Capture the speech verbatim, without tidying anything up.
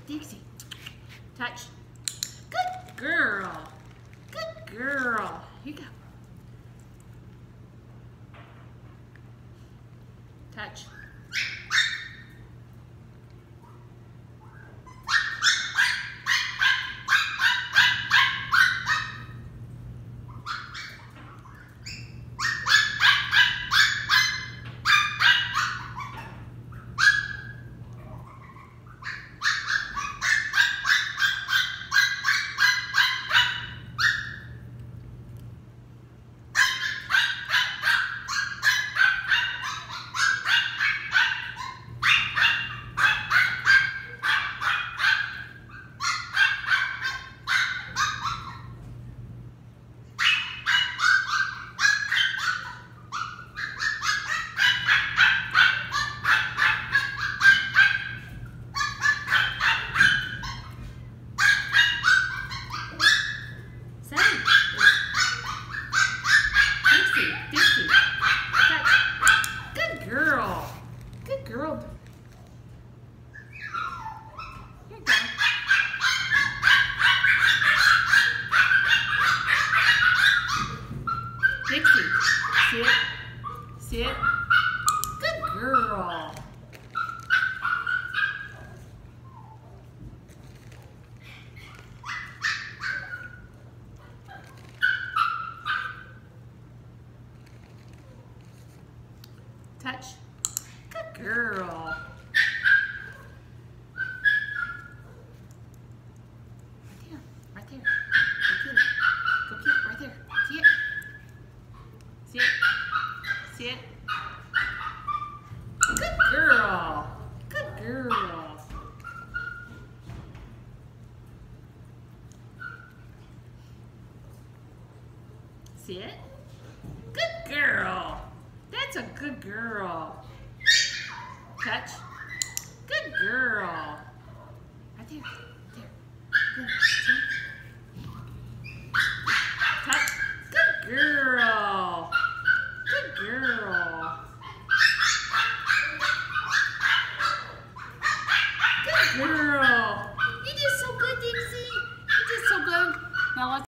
Dixie. Touch. Good girl. Good girl. Here you go. Touch. Girl. Here you go. Dixie, see it? See it? Good girl. Touch. Good girl. Right there, right there. Go get it. Go get it right there. See it? See it? See it? Good girl. Good girl. See it? Good girl. That's a good girl. Touch. Good girl. Right there. There. Good.